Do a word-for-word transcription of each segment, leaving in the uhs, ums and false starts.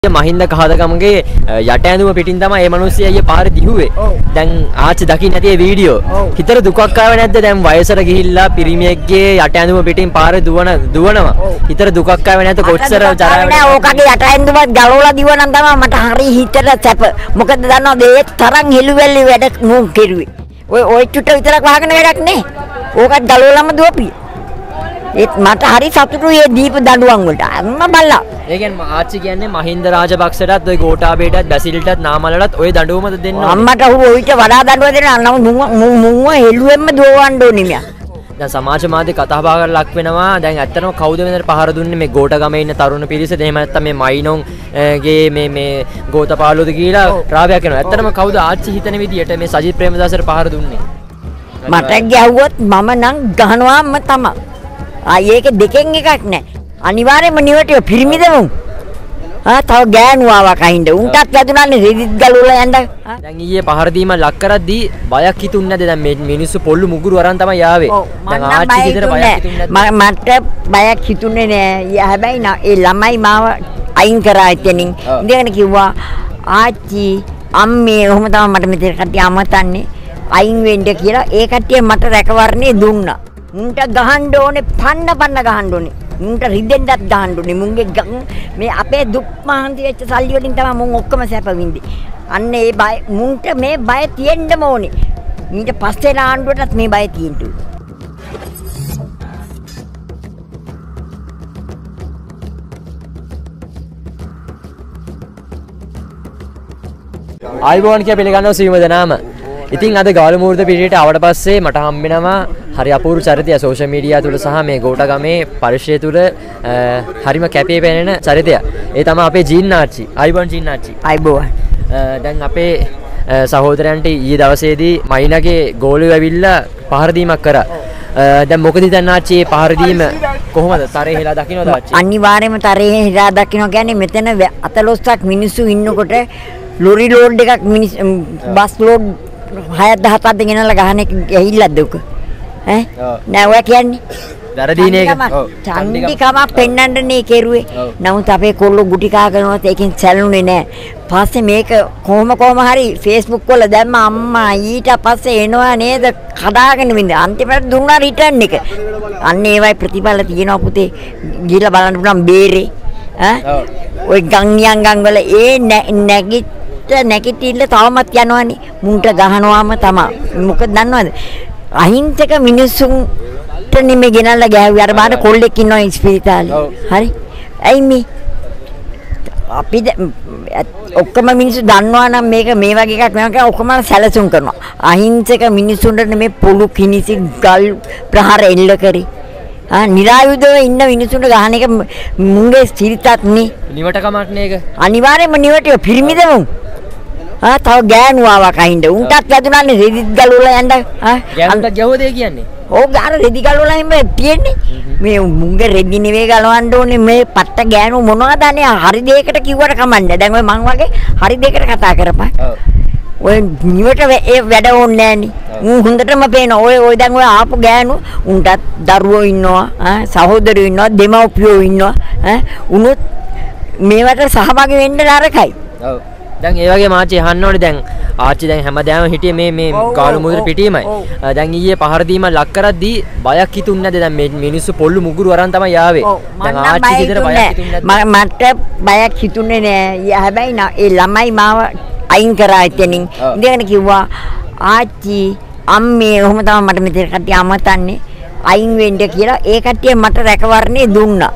මහින්ද කහදගමගේ යට ඇඳුම පිටින් තමයි මේ මිනිස්සයා ඊයේ පාරේ දිහුවේ. දැන් ආච්චි දකින්න නැති ඒ වීඩියෝ. හිතට දුකක් ආවේ නැද්ද? දැන් වයසට ගිහිල්ලා පිරිමියෙක්ගේ යට ඇඳුම පිටින් පාරේ දුවන දුවනවා. හිතට දුකක් ආවේ නැද්ද? කොච්චර ජරාවට නෑ ඕකගේ යට ඇඳුමත් ගලවලා දිවනම් තමයි මට හරි හිතට සැප. මොකද දන්නවද ඒ තරම් හෙළුවෙල්ලි වැඩ මූ කෙරුවේ. ඔය ඔය චුට්ට විතරක් වහගෙන වැඩක් නෑ. ඕකත් ගලවලම දුවපිය. ඒත් මට හරි සතුටුයි මේ දීප දඬුවම් වලට. අම්මා බල්ලා. ඒ කියන්නේ ආච්චි කියන්නේ මහින්ද රාජපක්ෂටත් ඔය ගෝඨාභයටත් බැසිල්ටත් නාමලටත් ඔය දඬුවමද දෙන්න ඕනේ. අම්මට අහු ඔයිට වඩා දඬුවම් දෙන්න නම් මුව හෙළුවෙන්ම දුවවන්න ඕනේ මියා. දැන් සමාජ මාධ්‍ය කතා බහකට ලක් වෙනවා. දැන් ඇත්තටම කවුද මෙතන පහර දුන්නේ මේ ගෝඨගමේ ඉන්න තරුණ පිරිසද? එහෙම නැත්නම් මේ මයිනොන් ගේ මේ මේ ගෝතපාලුද කියලා රාවයක් කරනවා. ඇත්තටම කවුද ආච්චි හිතන විදියට මේ සජිත් ප්‍රේමදාසට පහර දුන්නේ? මට ගැහුවොත් මම නම් ගහනවාම තමයි. ආයේ ඒක දෙකෙන් එකක් නෑ. අනිවාර්යයෙන්ම නිවටේ පිරිමිදමු. ආ තව ගෑනු ආවා කහින්ද. උන්ටත් වැදුනානේ රෙදිත් ගලවලා යන්න. දැන් ඊයේ පහර දීම ලක් කරද්දී බයක් හිතුන්නේ නැද්ද? දැන් මේ මිනිස්සු පොල්ලු මුගුරු අරන් තමයි ආවේ. දැන් ආච්චි විතර බයක් හිතුන්නේ නැද්ද? මට බයක් හිතුන්නේ නෑ. හැබැයි ඒ ළමයි මාව අයින් කරා එතනින්. ඉඳගෙන කිව්වා ආච්චි අම්මේ ඔහොම තමයි මට මෙතන කට්ටිය අමතන්නේ. අයින් වෙන්න කියලා ඒ කට්ටිය මට රැකවරණේ දුන්නා. මුන්ට ගහන්න ඕනේ පන්න පන්න ගහන්න ඕනේ. මුන්ට රිදෙන්නත් ගහන්න ඕනේ. මුන්ගේ මේ අපේ දුක් මහන්සි වෙච්ච සල්ලි වලින් තමයි මුන් ඔක්කොම සැප විඳි. අන්න ඒ බය මුන්ට මේ බය තියෙන්නම ඕනේ. ඊට පස්සේ ආණ්ඩුවටත් මේ බය තියෙන්න ඕනේ. ආයිබෝන් කිය පිළිගන්නවා සීම දනාම. ඉතින් අද ගාලු මූර්ත පිටියට ආවට පස්සේ මට හම්බෙනවා හරි අපූර්ව චරිතය සෝෂල් මීඩියා තුල සහ මේ ගෝඨගමේ පරිශ්‍රය තුල හරිම කැපී පෙනෙන චරිතය. ඒ තමයි අපේ ජීන්නාච්චි. ආයිබෝන් ජීන්නාච්චි. ආයිබෝන්. දැන් අපේ සහෝදරයන්ට ඊයේ දවසේදී මයිනගේ ගෝලියෝ ඇවිල්ලා පහර දීමක් කරා. දැන් මොකද හිතන්නාච්චි මේ පහර දීම කොහොමද? තරේ හෙලා දකින්නවද ආච්චි? අනිවාර්යයෙන්ම තරේ හෙලා දකින්න කියන්නේ මෙතන අතලොස්සක් මිනිස්සු ඉන්නකොට ලොරි ලෝඩ් එකක් මිනිස් බස් ලෝඩ් හයක් දහසක් ගෙනල්ලා ගහන එක ඇහිල්ලද උක ඈ නෑ ඔය කියන්නේ දරදීන එක ඔව් චන්දිකම පෙන්නන්නනේ කෙරුවේ නමුත් අපේ කොල්ලෝ ගුටි කා කරනවත් ඒකෙන් සැලුනේ නෑ පස්සේ මේක කොහොම කොහම හරි Facebook වල දැම්ම අම්මා ඊට පස්සේ එනවා නේද කඩාගෙන වින්ද අන්තිමට දුන්නා රිටර්න් එක අන්න ඒවයි ප්‍රතිඵල තියෙනවා පුතේ ගිහලා බලන්න පුළුවන් බේරේ ඈ ඔය ගංගියන් ගම් වල ඒ නැගි නැගිටින්න තවමත් යනවනේ මුන්ට ගහනවාම තමයි මොකද දන්නවද අහිංසක මිනිසුන්ට නිමේ ගෙනල්ලා ගෑවුවා අර බාන කොල්ලෙක් ඉන්නවා ඉස්පිරිතාලේ හරි ඇයි මේ අපි ඔක්කොම මිනිස්සු දන්නවා නම් මේක මේ වගේ එකක් වෙනවා කියලා ඔක්කොම සැලසුම් කරනවා අහිංසක මිනිසුන්ට නෙමේ පොළු කිනිසි ගල් ප්‍රහාර එල්ල කරේ ආ නිරායුධව ඉන්න මිනිසුන්ට ගහන එක මුංගේ සිරිතක් නේ නිවට කමක් නේ ඒක අනිවාර්යයෙන්ම නිවට පිරිමිදමු ආ තව ගෑනු ආවා කහින්ද උන්ටත් වැදුනානේ රෙදිත් ගලවලා යන්න ආ ගෑනුන්ට ගැහුවද ඒ කියන්නේ ඕක අර රෙදි ගලවලා හිම තියෙන්නේ මේ මුංගේ රෙදි නෙවෙයි ගලවන්න ඕනේ මේ පට්ට ගෑනු මොනවද අනේ හරි දෙයකට කිව්වට කමන්නේ දැන් ඔය මං වගේ හරි දෙයකට කතා කරපන් ඔය නිවට ඒ වැඩ ඕනේ නෑනේ උන් හොඳටම පේන ඔය ඔය දැන් ඔය ආපු ගෑනු උන්ටත් දරුවෝ ඉන්නවා ආ සහෝදරයෝ ඉන්නවා දෙමව්පියෝ ඉන්නවා ඈ උනොත් මේවට සහභාගී වෙන්න නරකයි ඔව් දැන් ඒ වගේ මාච්චි අහන්න ඕනේ දැන් ආච්චි දැන් හැමදාම හිටියේ මේ මේ කාලු මුදුර පිටියමයි දැන් ඊයේ පහර දීම ලක් කරද්දී බයක් හිතුන්නේ නැද්ද දැන් මේ මිනිස්සු පොල්ලු මුගුරු අරන් තමයි ආවේ දැන් ආච්චි විතර බයක් හිතුන්නේ නැද්ද මට බයක් හිතුන්නේ නෑ හැබැයි ඒ ළමයි මාව අයින් කරා එතනින් ඉඳගෙන කිව්වා ආච්චි අම්මේ ඔහොම තමයි මට මෙතන කට්ටිය අමතන්නේ අයින් වෙන්න කියලා ඒ කට්ටිය මට රැකවරණේ දුන්නා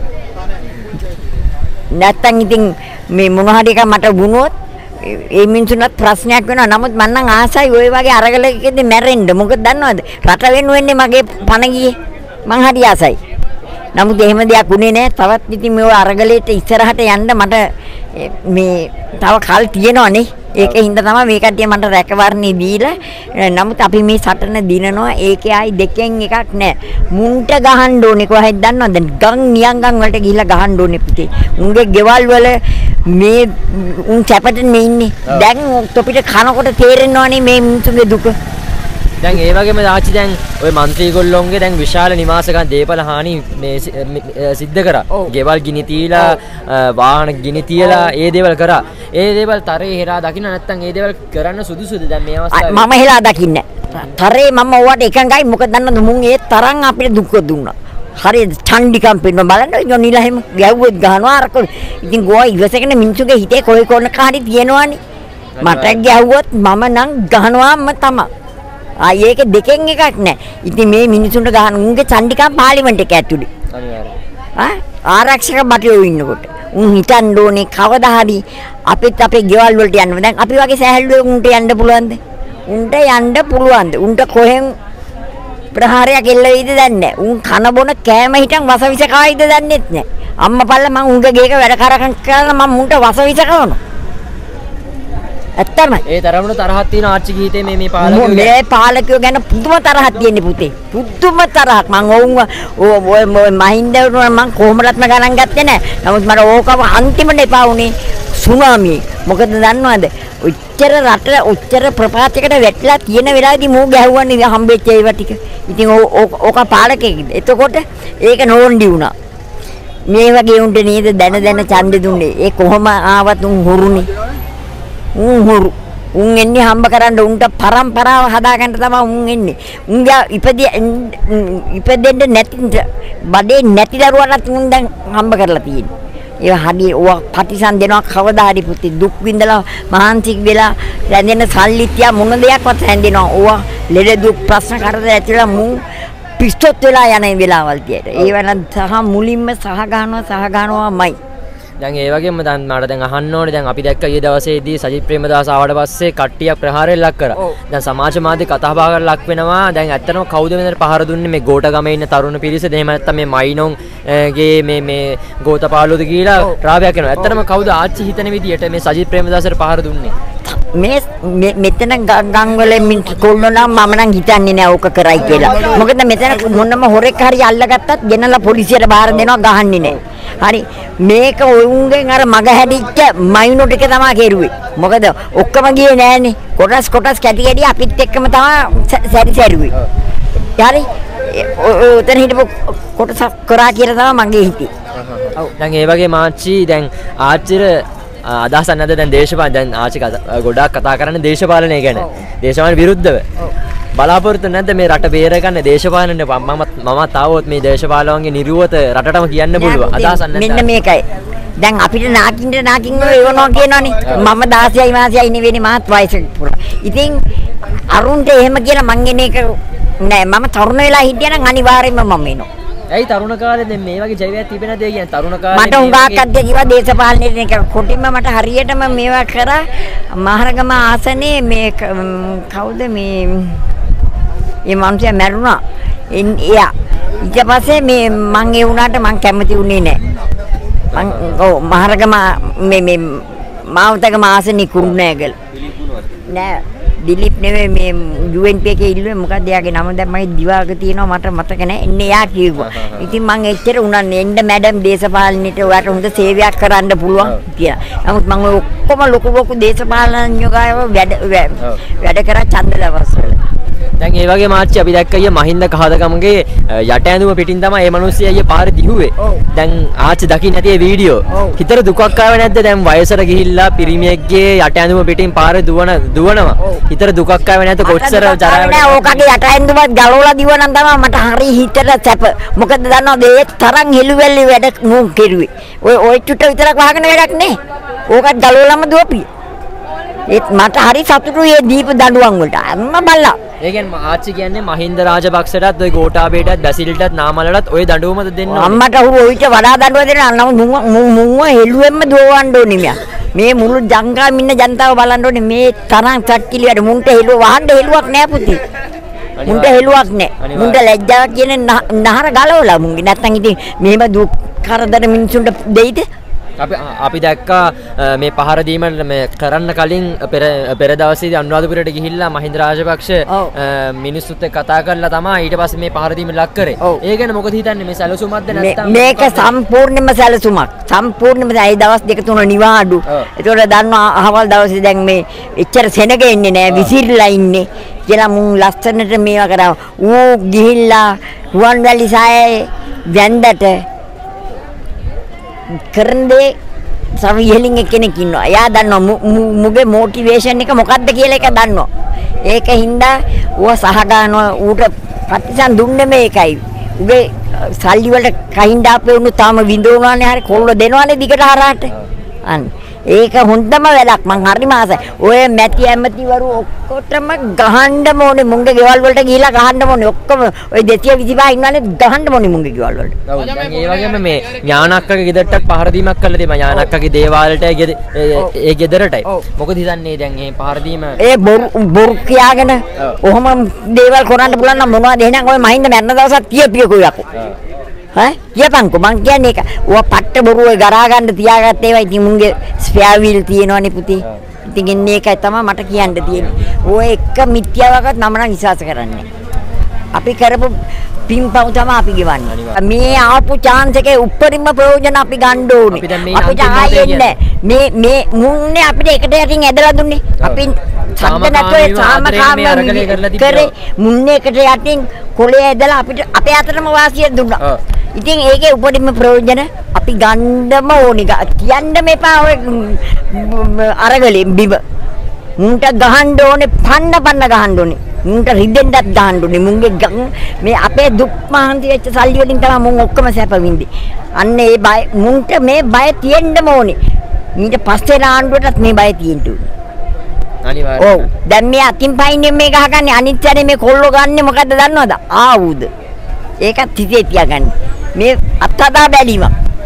නැත්තම් ඉතින් මේ මොන හරි එකක් මට වුණොත් ඒ මිනිසුන්ට ප්‍රශ්නයක් වෙනවා නමුත් මම නම් ආසයි ওই වගේ අරගලකෙදී මැරෙන්න මොකද දන්නවද රට වෙනුවෙන්නේ මගේ පණ ගියේ මං හරි ආසයි නමුත් එහෙම දෙයක් උනේ නෑ තවත් ඉතින් මේ අරගලේට ඉස්සරහට යන්න මට මේ තව කල් තියෙනවනේ ඒකේ හින්දා තමයි මේ කට්ටිය මට රැකවරණේ දීලා නමුත් අපි මේ සටන දිනනවා ඒකේ ආයි දෙකෙන් එකක් නෑ මුන්ට ගහන්න ඕනේ කොහෙද දන්නවද ගම් නියංගම් වලට ගිහිල්ලා ගහන්න ඕනේ පුතේ උන්ගේ ගෙවල් වල මේ උන් චැපටන් මේ ඉන්නේ දැන් තොපිට කනකොට තේරෙනවනේ මේ මිනිතුන්ගේ දුක දැන් ඒ වගේම ආච්චි දැන් ওই മന്ത്രിගොල්ලොන්ගේ දැන් විශාල නිවාසකම් දීපල හානි මේ සිද්ධ කරා. ගෙවල් ගිනි තීලා වාහන ගිනි තියලා ඒ දේවල් කරා. ඒ දේවල් තරේ හෙරා දකින්න නැත්නම් ඒ දේවල් කරන්න සුදුසුද දැන් මේ අවස්ථාවේ? මම හෙලා දකින්නේ. තරේ මම ඔයාට එකඟයි. මොකද දන්නවද මුන් ඒ තරම් අපිට දුක් දුන්නා. හරියට චණ්ඩිකම් පින්න බලන්න යොනිලා හැම ගැව්වොත් ගහනවා අරක. ඉතින් ගෝවා ඉවසගෙන මිනිස්සුගේ හිතේ කොයි කොන කාරි තියෙනවනේ. මට ගැව්වොත් මම නම් ගහනවාම තමයි. ආ ඒක දෙකෙන් එකක් නෑ. ඉතින් මේ මිනිසුන්ට ගහන උන්ගේ චණ්ඩිකම් පාර්ලිමේන්තු එක ඇතුලේ. අනිවාර්යයෙන්. ආ ආරක්ෂක බටයෝ ඉන්නකොට. උන් හිතන්න ඕනේ කවදා හරි අපිත් අපේ ගෙවල් වලට යන්න. දැන් අපි වගේ සෑහළුවෙක් උන්ට යන්න පුළුවන්ද? උන්ට යන්න පුළුවන්ද? උන්ට කොහෙන් ප්‍රහාරයක් එල්ල වෙයිද දන්නේ නැහැ. උන් කන බොන කෑම හිටන් වසවිස කායිද දන්නේත් නැහැ. අම්මා පල්ල මං උන්ගේ ගේක වැඩ කරකම් කරලා මම උන්ට වසවිස කරනවා. ඇත්තමයි. ඒ තරමට තරහක් තියෙන ආච්චි ගීතේ මේ මේ පාලකයෝ මේ පාලකයෝ ගැන පුදුම තරහක් තියෙන්නේ පුතේ. පුදුම තරහක්. මං ඔවුන් ඔය මහින්ද මං කොහොමදත්ම ගණන් ගත්තේ නැහැ. නමුත් මට ඕකම අන්තිමට එපා වුණේ සුනාමිය. මොකද දන්නවද? ඔච්චර රට ඔච්චර ප්‍රපාතයකට වැටලා තියෙන වෙලාවේදී මූ ගැහුවන්නේ හම්බෙච්ච ඒවා ටික. ඉතින් ඕක පාලකෙක්ද? එතකොට ඒක නෝන්ඩි වුණා. මේ වගේ උන්ට නේද දැන දැන ඡන්දෙ දුන්නේ. ඒ කොහොම ආවත් උන් හුරුනේ. උන් හුරු. උන් එන්නේ හම්බ කරන්න උන්ට පරම්පරාව හදාගන්න තමයි උන් එන්නේ. උන්ගේ ඉපදී ඉපදෙන්න නැති බඩේ නැති දරුවන්ට උන් දැන් හම්බ කරලා තියෙන්නේ. ඒ හරි ඔය පටිසන් දෙනවා කවදා හරි පුතේ දුක් විඳලා මහන්සි වෙලා රැඳෙන සල්ලිත්‍යා මොන දෙයක්වත් හැන්දෙනවා. ඕවා ලෙඩ දුක් ප්‍රශ්න කරදර ඇතිලා මු පිස්තොත් වෙලා යන වෙලාවල් තියෙට. ඒ වෙනත් සහ මුලින්ම සහ ගන්නවා සහ ගන්නවාමයි. දැන් ඒ වගේම දැන් මට දැන් අහන්න ඕනේ දැන් අපි දැක්ක ඊයේ දවසේදී සජිත් ප්‍රේමදාස ආවට පස්සේ කට්ටියක් ප්‍රහාරයෙන් ලක් කරා. දැන් සමාජ මාධ්‍ය කතා බහ කරලා ලක් වෙනවා. දැන් ඇත්තටම කවුද මෙතන පහර දුන්නේ මේ ගෝඨගමේ ඉන්න තරුණ පිරිසද එහෙම නැත්නම් මේ මයිනොන් ගේ මේ මේ ගෝතපාලුද කියලා රාවයක් කරනවා. ඇත්තටම කවුද ආච්චි හිතන විදියට මේ සජිත් ප්‍රේමදාසට පහර දුන්නේ? මේ මෙතන ගම් වල මිනිත් කොල්ලෝ නම් මම නම් හිතන්නේ නෑ ඕක කරයි කියලා. මොකද මෙතන මොනම හොරෙක් හරි අල්ලගත්තත් ගෙනලා පොලිසියට බාර දෙනවා ගහන්නේ නෑ. හරි මේක උන්ගෙන් අර මග හැදිච්ච මයිනෝ ටික තමයි කෙරුවේ. මොකද ඔක්කොම ගියේ නෑනේ. කොටස් කොටස් කැටි කැටි අපිත් එක්කම තමයි සැරි සැරුවේ. හරි උතන හිටපු කොටස් කරා කියලා තමයි මගේ හිතේ. ඔව් දැන් ඒ වගේ මාච්චි දැන් ආච්චිර අදහසක් නැද්ද දැන් දේශපාලන දැන් ආච්චි ගොඩාක් කතා කරන්නේ දේශපාලනය ගැන. දේශපාලන විරුද්ධව. බලාපොරොත්තු නැද්ද මේ රට බේර ගන්න දේශපාලනේ මම මමත් ආවොත් මේ දේශපාලනගේ නිර්වත රටටම කියන්න පුළුවන්. අදහසක් නැද්ද? මෙන්න මේකයි. දැන් අපිට නාකින්ට නාකින් වෙනවා කියනවනේ. මම දාසයයි මාසයයි නෙවෙයි මාත් වයසට පුරා. ඉතින් අරුන්ට එහෙම කියලා මං එන එක නෑ. මම තරුණ වෙලා හිටියා නම් අනිවාර්යයෙන්ම මම එනවා. ඇයි තරුණ කාලේ දැන් මේ වගේ ජීවිතයක් තිබෙනද කියන්නේ තරුණ කාලේ මට උඟාක් අධ්‍ය කිව්වා දේශපාලනේ එක කොටින්ම මට හරියටම මේවා කරා මහරගම ආසනේ මේ කවුද මේ ඒ මනුස්සයා මැරුණා එයා ඊට පස්සේ මේ මං ඒ වුණාට මං කැමති වුණේ නැහැ මං ඔව් මහරගම මේ මේ මාවතගම ආසනේ කුරුණෑගල නෑ දිලිප් නෙවෙයි මේ යූ එන් පී එකේ ඉල්ලුවේ මොකක්ද එයාගේ නම දැන් මගේ දිවාග තියෙනවා මට මතක නැහැ එන්නේ එයා කිව්වා. ඉතින් මං එච්චර උනන්නේ එන්න මැඩම් දේශපාලනයට ඔයාට හොඳ සේවයක් කරන්න පුළුවන් කියලා. නමුත් මං ඔය ඔක්කොම ලොකු ලොකු දේශපාලනඥයෝ ගාව වැඩ වැඩ කරා ඡන්ද දවස්වල. දැන් ඒ වගේ මාච්චි අපි දැක්ක අයියා මහින්ද කහදගමගේ යට ඇඳුම පිටින් තමයි මේ මිනිස්සු අයියා පාරේ දිහුවේ. දැන් ආච්චි දකින්න නැති ඒ වීඩියෝ. හිතට දුකක් ආවේ නැද්ද දැන් වයසට ගිහිල්ලා පිරිමියෙක්ගේ යට ඇඳුම පිටින් පාරේ දුවන දුවනවා. හිතට දුකක් ආවේ නැද්ද කොච්චර ජරාවට නෑ ඕකගේ යට ඇඳුමත් ගලවලා දිවනම් තමයි මට හරි හිතට සැප. මොකද දන්නවද ඒ තරම් හෙළුවෙල්ලි වැඩ මූ කෙරුවේ. ඔය ඔය චුට්ට විතරක් වහගෙන වැඩක් නෑ. ඕකත් ගලවලම දුවපිය. ඒත් මට හරි සතුටුයි මේ දීප දඬුවම් වලට. අම්ම බල්ලා. ඒ කියන්නේ ආච්චි කියන්නේ මහින්ද රාජපක්ෂටත් ඔය ගෝඨාභයටත් බැසිල්ටත් නාමලටත් ඔය දඬුවමද දෙන්න ඕනේ. අම්මට උරු ඔයිට වඩා දඬුවම් දෙනවා. නමුත් මුව හෙළුවෙන්ම දුවවන්න ඕනේ මෙයා. මේ මුළු ජංගාම ඉන්න ජනතාව බලන්න ඕනේ මේ තරම් සක්කිලියට මුන්ට හෙළුව වහන්න හෙළුවක් නෑ පුතේ. මුන්ට හෙළුවක් නෑ. මුන්ට ලැජ්ජාවක් කියන නහර ගලවලා මුන්ගේ. නැත්තම් ඉතින් මෙහෙම දුක් කරදර මිනිසුන්ට දෙයිද? අපි අපි දැක්කා මේ පහර දීම මේ කරන්න කලින් පෙර පෙර දවසේදී අනුරාධපුරයට ගිහිල්ලා මහින්ද රාජපක්ෂ මිනිස්සුත් එක්ක කතා කරලා තමයි ඊට පස්සේ මේ පහර දීම ලක් කරේ. ඒ ගැන මොකද හිතන්නේ මේ සැලසුමක්ද නැත්නම් මේක සම්පූර්ණයෙන්ම සැලසුමක්. සම්පූර්ණයෙන්ම ඒ දවස් දෙක තුන නිවාඩු. ඒතකොට දන්නවා අහවල් දවසේ දැන් මේ එච්චර සෙනග ඉන්නේ නැහැ විසිරලා ඉන්නේ. කියලා මුන් ලස්සනට මේවා කරා. ඌ ගිහිල්ලා රුවන්වැලි සායේ වැන්දට කරන්නේ සම ඉහලින් කෙනෙක් ඉන්නවා. එයා දන්නවා මුගේ මොටිවේෂන් එක මොකක්ද කියලා එක දන්නවා. ඒක හින්දා ඌව සහ ගන්නවා ඌට ප්‍රතිසන් දුන්නේ මේකයි. උගේ සල්ලි වලට කහින් දාපේ උණු තාම විඳවනවානේ හරි කොල්ල දෙනවානේ දිගට හරහට. අන්න ඒක හොඳම වැඩක් මං හරි මාසයි. ඔය මැටි ඇමතිවරු ඔක්කොටම ගහන්න ඕනේ මුංගේ ගෙවල් වලට ගිහිලා ගහන්න ඕනේ. ඔක්කොම ඔය දෙසිය විසිපහ ඉන්නවනේ ගහන්න ඕනේ මුංගේ ගෙවල් වලට. ඔව් දැන් ඒ වගේම මේ ඥානක්කගේ ගෙදරටත් පහර දීමක් කළා තියෙනවා. ඥානක්කගේ දේවාලට ඒ ගෙදරටයි. මොකද හිතන්නේ දැන් මේ පහර දීම ඒ බොරු බොරු කියාගෙන ඔහොම දේවල් කරන්න පුළුවන් නම් මොනවද එහෙනම් ඔය මහින්ද මැරෙන දවසක් කියපියකෝ යකෝ. ඈ කියපන්කෝ මං කියන්නේ ඒක. ඔය පට්ට බොරු ඔය ගරා ගන්න තියාගත්ත ඒවා ඉතින් මුංගේ ස්පෙයා වීල් තියෙනවනේ පුතේ. ඉතින් ඉන්නේ ඒකයි තමයි මට කියන්න තියෙන්නේ. ඔය එක මිත්‍යාවකත් මම නම් විශ්වාස කරන්නේ. අපි කරපු පින්පව් තමයි අපි ගෙවන්නේ. මේ ආපු chance එකේ උපරිම ප්‍රයෝජන අපි ගන්න ඕනේ. අපිට ආයෙන්නේ මේ මේ මුන්නේ අපිට එකට යටින් ඇදලා දුන්නේ. අපි සද්ද නැතුව සාමකාමී කරේ මුන්නේ එකට යටින් කොලේ ඇදලා අපිට අපේ අතරම වාසිය දුන්නා. ඉතින් ඒකේ උපරිම ප්‍රයෝජන අපි ගන්නම ඕනි. කියන්න මේපා ඔය අරගලේ බිම. මුන්ට ගහන්න ඕනේ පන්න පන්න ගහන්න ඕනේ. මුන්ට රිදෙන්නත් ගහන්න ඕනේ. මුන්ගේ මේ අපේ දුක් මහන්සි වෙච්ච සල්ලි වලින් තමයි මුන් ඔක්කොම සැප විඳි. අන්න ඒ බය මුන්ට මේ බය තියෙන්නම ඕනේ. ඊට පස්සේ ආණ්ඩුවටත් මේ බය තියෙන්න ඕනේ. අනිවාර්යයෙන්. ඔව්. දැන් මේ අතින් පයින්නේ මේ ගහගන්නේ අනිත් යන්නේ මේ කොල්ලෝ ගන්නෙ මොකද්ද දන්නවද? ආවුද. ඒකත් හිතේ තියාගන්න. මේ අත්හදා බැලීමක්.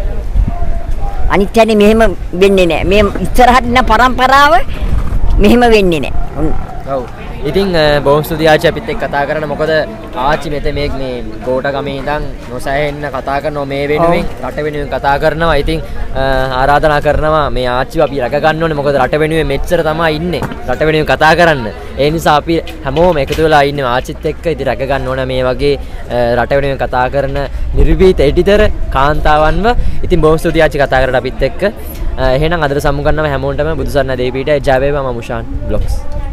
අනිත් යන්නේ මෙහෙම වෙන්නේ නැහැ. මේ ඉස්සරහට ඉන්න පරම්පරාව මෙහෙම වෙන්නේ නැහැ. ඔව්. ඉතින් බොහොම ස්තුතියි ආච්චි අපිත් එක්ක කතා කරන්න. මොකද ආච්චි මෙතන මේ මේ ගෝඨ ගමේ ඉඳන් නොසැහෙන්න කතා කරනවා මේ වෙනුවෙන් රට වෙනුවෙන් කතා කරනවා. ඉතින් ආරාධනා කරනවා මේ ආච්චිව අපි රැක ගන්න ඕනේ. මොකද රට වෙනුවෙන් මෙච්චර තමයි ඉන්නේ. රට වෙනුවෙන් කතා කරන්න. ඒ නිසා අපි හැමෝම එකතු වෙලා ඉන්නේ ආච්චිත් එක්ක. ඉතින් රැක ගන්න ඕන මේ වගේ රට වෙනුවෙන් කතා කරන නිර්භීත එඩිටර් කාන්තාවන්ව. ඉතින් බොහොම ස්තුතියි ආච්චි කතා කරලා අපිත් එක්ක. එහෙනම් අදට සමු ගන්නවා හැමෝටම බුදුසරණ දේවීට ජය වේවා. මම මුෂාන් බ්ලොග්ස්.